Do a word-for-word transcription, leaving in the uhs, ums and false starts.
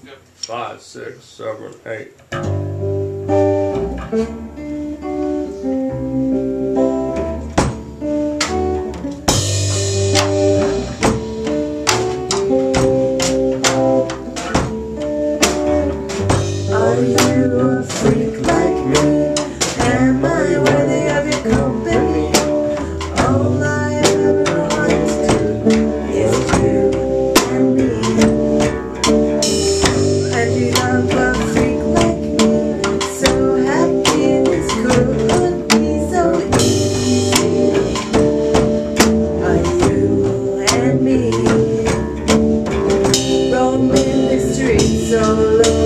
Five, six, seven, eight. Are you a freak like me? Am I worthy of your company? All I ever want to do is you and me. And you love a freak like me, so happiness could be so easy. Are you and me roaming the streets so low?